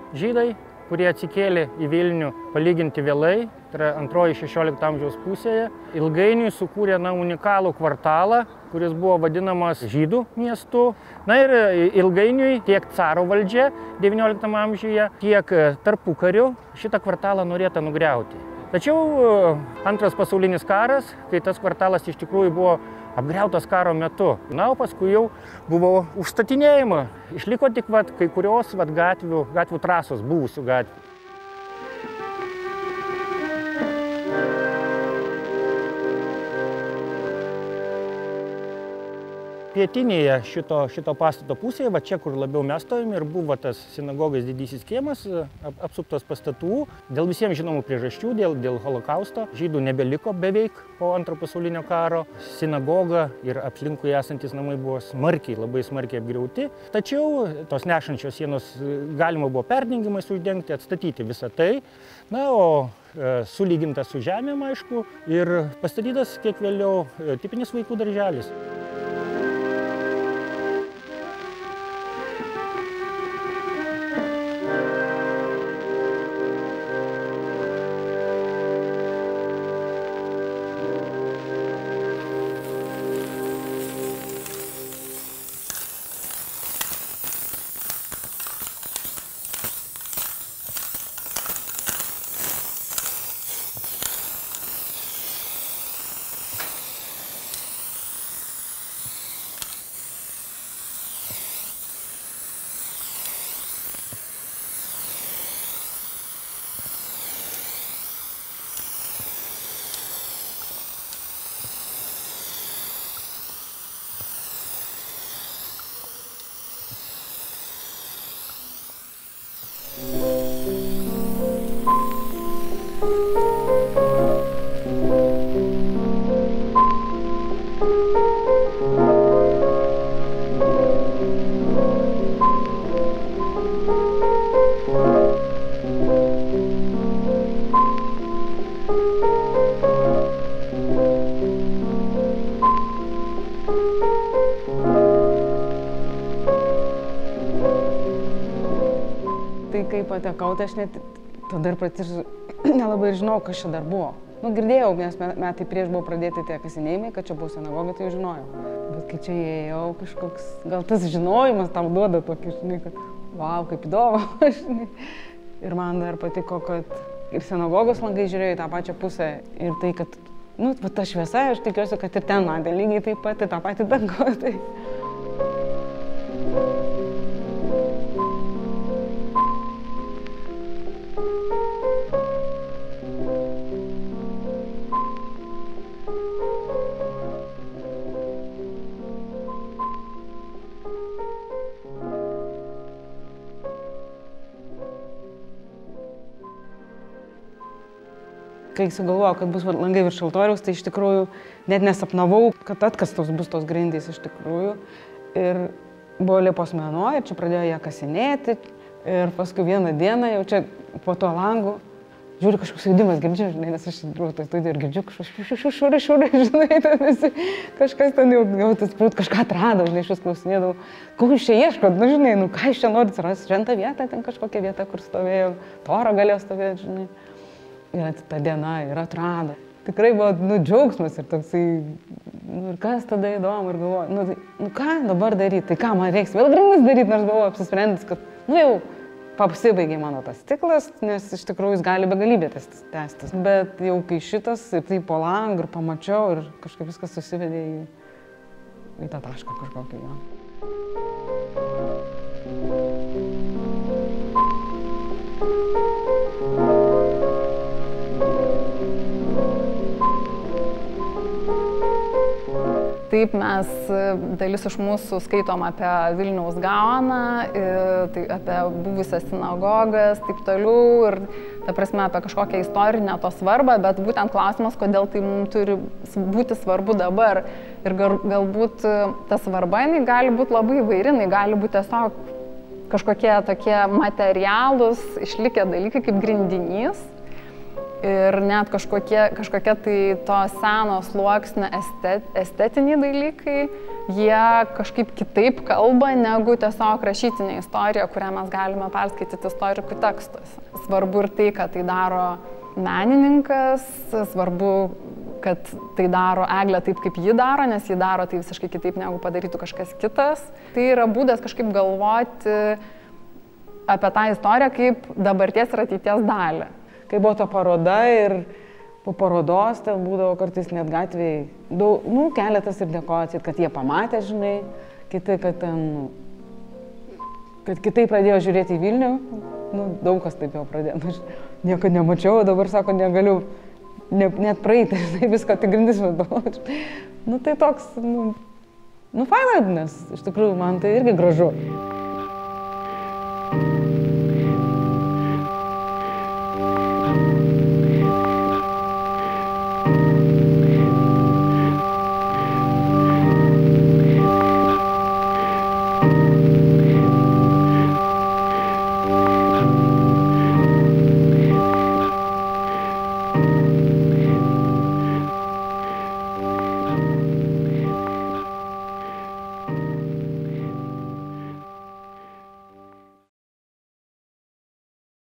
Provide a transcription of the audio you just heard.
žydai, kurie atsikėlė į Vilnių palyginti vėlai, tai yra antroji 16 amžiaus pusėje, ilgainiui sukūrė unikalų kvartalą, kuris buvo vadinamas žydų miestu. Na ir ilgainiui tiek caro valdžia 19 amžiuje, tiek tarpukariu šitą kvartalą norėta nugriauti. Tačiau antras pasaulinis karas, kai tas kvartalas iš tikrųjų buvo apgriautas karo metu. Na, o paskui jau buvo užstatinėjama. Išliko tik kai kurios gatvių trasos, buvusių gatvių. Pietinėje šito pastato pusėje, čia, kur labiau mes stovime, ir buvo tas sinagogos didysis kiemas, apsuptas pastatų. Dėl visiems žinomų priežasčių, dėl holokausto, žydų nebeliko beveik po Antro pasaulinio karo. Sinagoga ir aplinkui esantis namai buvo labai smarkiai apgriauti. Tačiau tos nešančios sienos galima buvo perdengimais uždengti, atstatyti visą tai. Na, o sulygintas su žemėm, aišku, ir pastatytas kiek vėliau tipinis vaikų darželis. Kai patekau, tai aš net tada ir pati nelabai žinau, kas čia dar buvo. Girdėjau, nes metai prieš buvo pradėti tie kasinėjimai, kad čia buvo sinagoga, tai jau žinojau. Bet kai čia įėjau, kažkoks, gal tas žinojimas tau duoda tokį, žinai, kad vau, kaip įdomu, žinai. Ir man dar patiko, kad ir sinagogos langai žiūrėjo į tą pačią pusę ir tai, kad, ta šviesa, aš tikiuosi, kad ir ten matė lygiai taip pat, tą patį dangų. Tai. Kai sugalvojau, kad bus langai virš altoriaus, tai iš tikrųjų net nesapnavau, kad atkastos bus tos grindys iš tikrųjų. Ir buvo Liepos mėnuo ir čia pradėjo ją kasinėti. Ir paskui vieną dieną jau čia po to langu žiūriu kažkoks judimas, girdžiu, žinai, nes aš buvau toj studijoj ir girdžiu kažkoks šūrai, žinai, ten visi, kažkas ten jau tas prūt kažką atrado, žinai, iš vis klausinėdavau, ko jūs čia ieškot, žinai, ką jūs čia norit rasti, šventą vietą, ten kažkokia vieta, kur stovėjo, torą galėjo stovėti, žinai. Ir ta diena ir atrado. Tikrai buvo džiaugsmas ir toksai, ir kas tada įdomu, ir galvoju, ką dabar daryti, tai ką man reiks vėl grindis daryti, nors buvau apsisprendęs, kad, jau pasibaigė mano tas ciklas, nes iš tikrųjų jis gali begalybė tęstis. Bet jau kai šitas, tai po langą ir pamačiau ir kažkaip viskas susivedė į tą tašką kažkokį jo. Taip, mes dalis iš mūsų skaitom apie Vilniaus gaoną, tai apie buvusias sinagogas, taip toliau, ir ta prasme apie kažkokią istorinę to svarbą, bet būtent klausimas, kodėl tai mums turi būti svarbu dabar. Ir galbūt ta svarba, jinai gali būti labai įvairi, jinai gali būti tiesiog kažkokie tokie materialūs, išlikę dalykai kaip grindinys. ir net kažkokie tai to seno sluoksnio estetiniai dalykai, jie kažkaip kitaip kalba negu tiesiog rašytinė istorija, kurią mes galime perskaityti istorikų tekstuose. Svarbu ir tai, kad tai daro menininkas, svarbu, kad tai daro Eglė taip, kaip ji daro, nes ji daro tai visiškai kitaip, negu padarytų kažkas kitas. Tai yra būdas kažkaip galvoti apie tą istoriją kaip dabarties ir ateities dalį. Kai buvo ta paroda ir po parodos ten būdavo kartais net gatvėje, keletas ir dėkoja, kad jie pamatė, žinai, kiti, kad kitai pradėjo žiūrėti į Vilnių, daug kas taip jau pradėjo, aš niekada nemačiau, dabar sako, negaliu net praeiti, žinai, visko tik grindis matau. Tai toks, faina, nes iš tikrųjų man tai irgi gražu.